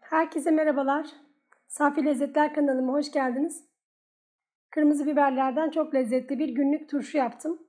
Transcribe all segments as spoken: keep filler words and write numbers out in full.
Herkese merhabalar. Safi Lezzetler kanalıma hoş geldiniz. Kırmızı biberlerden çok lezzetli bir günlük turşu yaptım.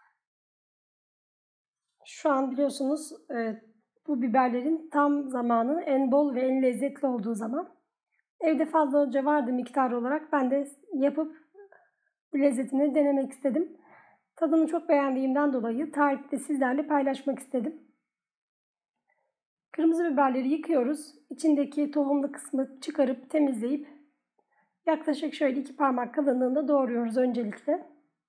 Şu an biliyorsunuz bu biberlerin tam zamanı, en bol ve en lezzetli olduğu zaman. Evde fazlaca vardı miktar olarak. Ben de yapıp lezzetini denemek istedim. Tadını çok beğendiğimden dolayı tarifi de sizlerle paylaşmak istedim. Kırmızı biberleri yıkıyoruz. İçindeki tohumlu kısmı çıkarıp temizleyip yaklaşık şöyle iki parmak kalınlığında doğruyoruz öncelikle.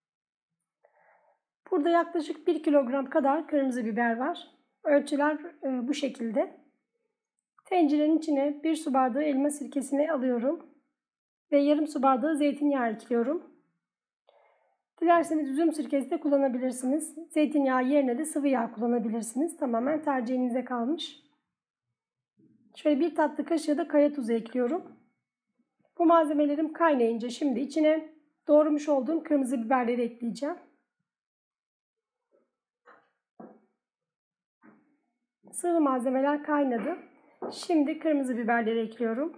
Burada yaklaşık bir kilogram kadar kırmızı biber var. Ölçüler e, bu şekilde. Tencerenin içine bir su bardağı elma sirkesini alıyorum. Ve yarım su bardağı zeytinyağı ekliyorum. Dilerseniz üzüm sirkesi de kullanabilirsiniz. Zeytinyağı yerine de sıvı yağ kullanabilirsiniz. Tamamen tercihinize kalmış. Şöyle bir tatlı kaşığı da kaya tuzu ekliyorum. Bu malzemelerim kaynayınca şimdi içine doğramış olduğum kırmızı biberleri ekleyeceğim. Sıvı malzemeler kaynadı. Şimdi kırmızı biberleri ekliyorum.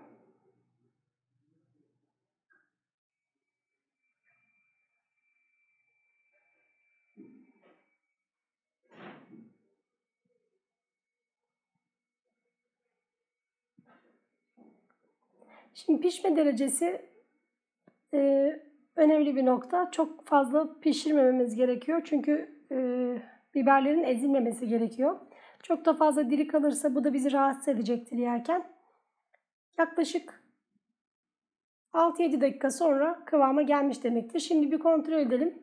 Şimdi pişme derecesi e, önemli bir nokta. Çok fazla pişirmememiz gerekiyor. Çünkü e, biberlerin ezilmemesi gerekiyor. Çok da fazla diri kalırsa bu da bizi rahatsız edecektir yerken. Yaklaşık altı yedi dakika sonra kıvama gelmiş demektir. Şimdi bir kontrol edelim.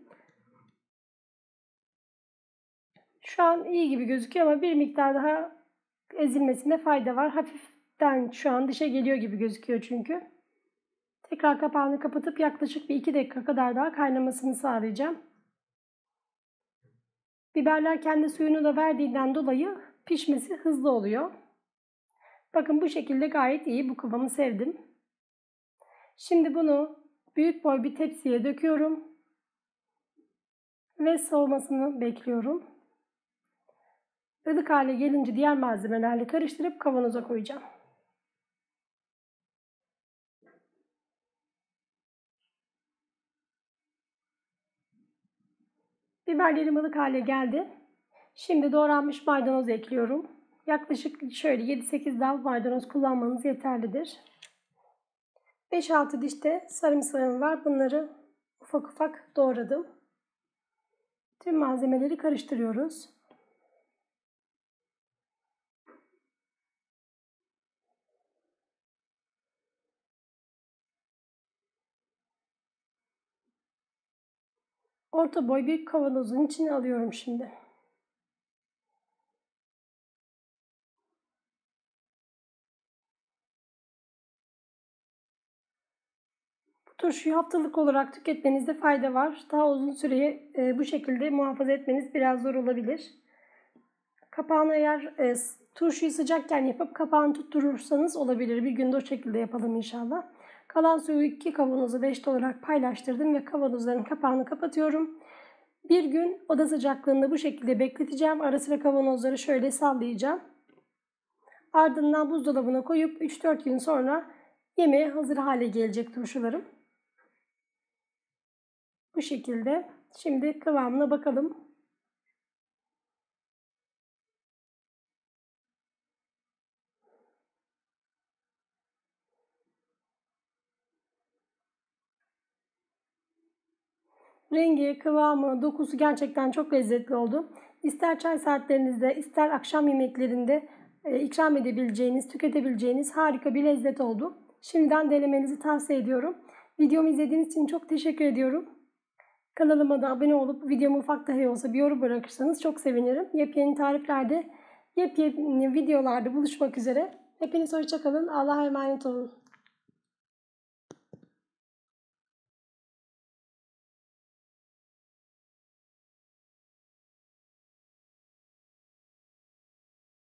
Şu an iyi gibi gözüküyor ama bir miktar daha ezilmesine fayda var. Hafiften şu an dışa geliyor gibi gözüküyor çünkü. Tekrar kapağını kapatıp yaklaşık bir iki dakika kadar daha kaynamasını sağlayacağım. Biberler kendi suyunu da verdiğinden dolayı pişmesi hızlı oluyor. Bakın bu şekilde gayet iyi. Bu kıvamı sevdim. Şimdi bunu büyük boy bir tepsiye döküyorum. Ve soğumasını bekliyorum. Ilık hale gelince diğer malzemelerle karıştırıp kavanoza koyacağım. Biberlerim ılık hale geldi. Şimdi doğranmış maydanoz ekliyorum. Yaklaşık şöyle yedi sekiz dal maydanoz kullanmanız yeterlidir. beş altı diş de sarımsağım var. Bunları ufak ufak doğradım. Tüm malzemeleri karıştırıyoruz. Orta boy bir kavanozun içine alıyorum şimdi. Bu turşuyu haftalık olarak tüketmenizde fayda var. Daha uzun süreye e, bu şekilde muhafaza etmeniz biraz zor olabilir. Kapağını eğer e, turşuyu sıcakken yapıp kapağını tutturursanız olabilir. Bir günde o şekilde yapalım inşallah. Kalan suyu iki kavanozu beşte olarak paylaştırdım ve kavanozların kapağını kapatıyorum. Bir gün oda sıcaklığında bu şekilde bekleteceğim. Ara sıra kavanozları şöyle sallayacağım. Ardından buzdolabına koyup üç dört gün sonra yemeğe hazır hale gelecek turşularım. Bu şekilde. Şimdi kıvamına bakalım. Rengi, kıvamı, dokusu gerçekten çok lezzetli oldu. İster çay saatlerinizde, ister akşam yemeklerinde e, ikram edebileceğiniz, tüketebileceğiniz harika bir lezzet oldu. Şimdiden denemenizi tavsiye ediyorum. Videomu izlediğiniz için çok teşekkür ediyorum. Kanalıma da abone olup videomu ufak dahi olsa bir yorum bırakırsanız çok sevinirim. Yepyeni tariflerde, yepyeni videolarda buluşmak üzere. Hepiniz hoşça kalın. Allah'a emanet olun.